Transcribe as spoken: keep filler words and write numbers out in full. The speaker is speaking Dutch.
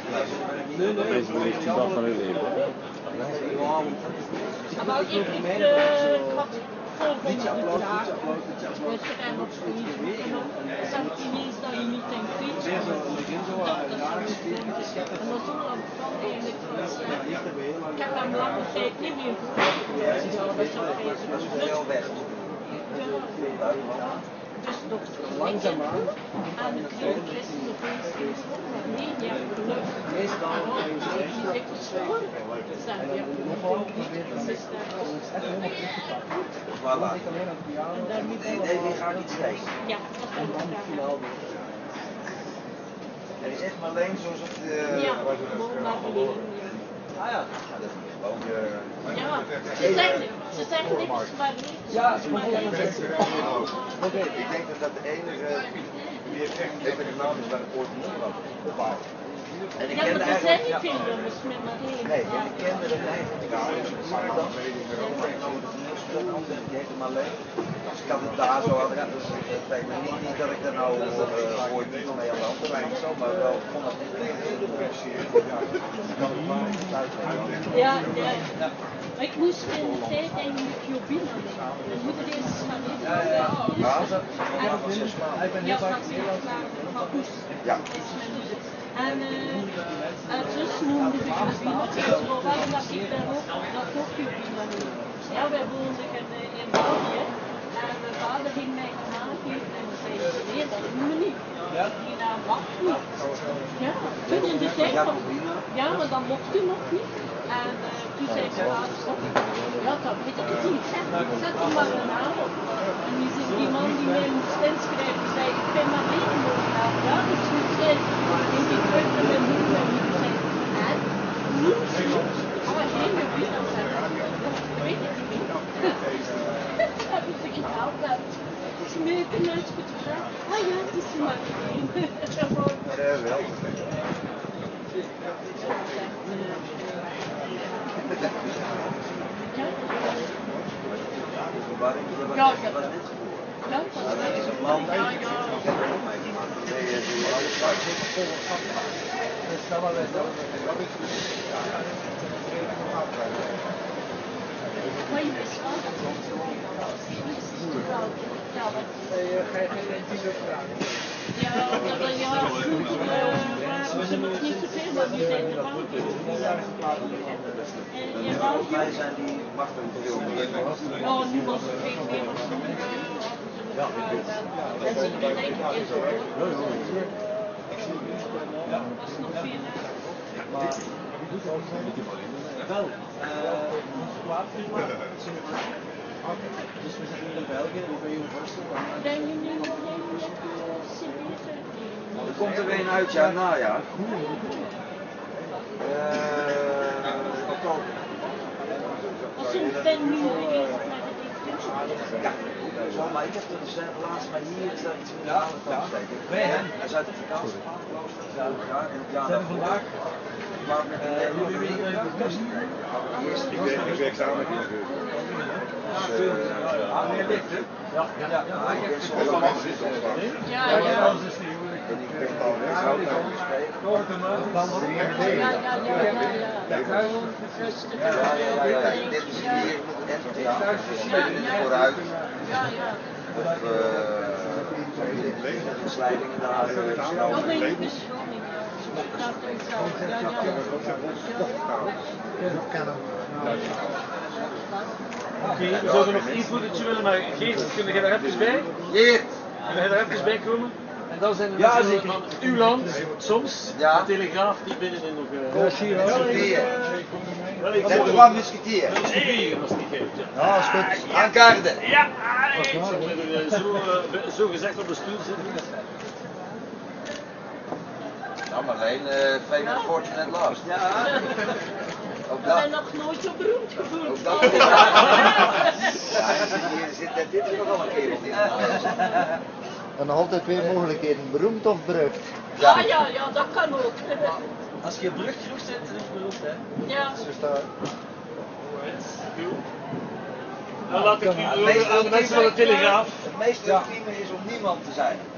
Nee, nee. Mensen die niet dag van hun leven. Maar ik, ik, uh, ik had voorbeelden gedaan. Dus en op zoiets. En dan zegt hij ineens dat je niet denkt fietsen. En dan zo lang van eigenlijk. Ik heb hem lange tijd niet meer gehoord. Dat is ook heel dus nog langzaamaan aan het heel christen nog eens maar nee, ja, geluk. Meestal is het schoon. Dus dan heb je nog niet is Voilà. Nee, die gaat niet steeds. Ja, dat is wel Er is echt maar alleen zoals het... Uh, ja, gewoon naar beneden. Ah ja, dat is gewoon... Uh, ja, ze zeggen, ze zeggen niks maar niet. Ja, maar ik denk dat dat de enige evenement is waar ik ooit niet had opbouwen. En ik ja, kende maar er zijn niet veel eigenlijk... nummers met maar één. Nee, en ik kende het eigenlijk niet. Maar dan... Die heette maar alleen. Als ik had het daar zo had, dus het lijkt me niet, niet dat ik er nou uh, ooit niet mee aan de hand ben of zo, maar wel vond dat dit een hele versie. Ja, ja. Maar ik moest in de tijd eigenlijk Jobina nemen. Mijn moeder is van Nederland. Ja, ik ben heel vaak van Poes. Ja. En uh, haar zus noemde de Jobina. Maar waarom dat ik daar ook, dat ook Jobina noemde? Ja, wij woonden in, in België. En mijn vader ging mij gaan aangeven en zei, nee, dat doen we niet. Die naam mag niet. Ja, toen in de tijd van... Ja, maar dat mocht u nog niet. En uh, toen zei mijn vader, stop. Ja, dan weet ik het niet. Zet, zet er maar een naam op. En die, die man die mij moest inschrijven, zei, ik ben maar meegenomen. Ja, dus moet jij in die terug naar mijn moeder en moeder zei, en? Niet zo. Maar geen Jobina zeggen. Ik weet het niet meer. Dat heb ik gehaald. Smeten uit het gevraagd. Ah ja, het is maar één. Ja, wel. Ja, ik heb dat. Ja, dat is een man. Ja, ja. Ik heb er ook mee gemaakt. Nee, die alles uit. Maar je wist wel dat het zo was. Ja, wat? Ga je geen tien uur vragen? Ja, dat ja, vroeger waren ze nog niet zoveel, maar nu zijn er wel. En je wou Wij zijn die wachten veel meer. ja, nu was het veel meer. Ja, en ze doen eigenlijk in zo'n ja, was nog veel naar. Wel, dus we zijn hier in België, we zijn Universal. Zijn jullie nog even met de Sibische? Er komt er een uit, ja, najaar. Uh, oktober. Als je bent nu weer naar de distributie. Ja, zo, maar ik heb het laatst maar hier is daar iets in de andere kant steken. Nee, hè? Hij is uit de vakantie. Ja, en ja, Zijn we vandaag? Maar met een eerste Ik werk, ik werk samen met je. Ah, meer licht, hè? Ja, ja, ja. Ja, ik ben soms wel anders is soms wel. Ja, ja. En ik ben al weer zo naar gespreken. Dan wordt het Ja, ja, ja, ja, ja. Gewoon rustig. Ja, ja, ja, ja. Dit is hier en ja, vooruit. Ja, ja. Of uh, slijdingen daar. Nog een beschromming. Dat is zo. Ja, ja. Oké, we zouden nog iets moeten willen, maar Geert, kun je er even bij? Geert! Kun je er even bij komen? En dan zijn er ja, natuurlijk van uw land, soms, ja. de Telegraaf die binnenin nog... Uh, Musketeer. Dat is gewoon Musketeer. Musketeer was niet Geert. Ja, is goed. Aan kaarten. Ja, zo, uh, zo gezegd op de stoel zitten. Nou, maar alleen uh, famous fortunate last. Ja. Ook We dat. zijn nog nooit zo beroemd gevoeld. Ook dat. Ja, hier zit, dit is nog wel een kerel. En nog altijd twee mogelijkheden, beroemd of berucht. Ja, ja, ja, dat kan ook. Als je berucht genoeg bent, dan is het beroemd, hè? Ja. Dus daar... Dan laat ik nu aan de mensen van de Telegraaf. Het meest ultieme is om niemand te zijn.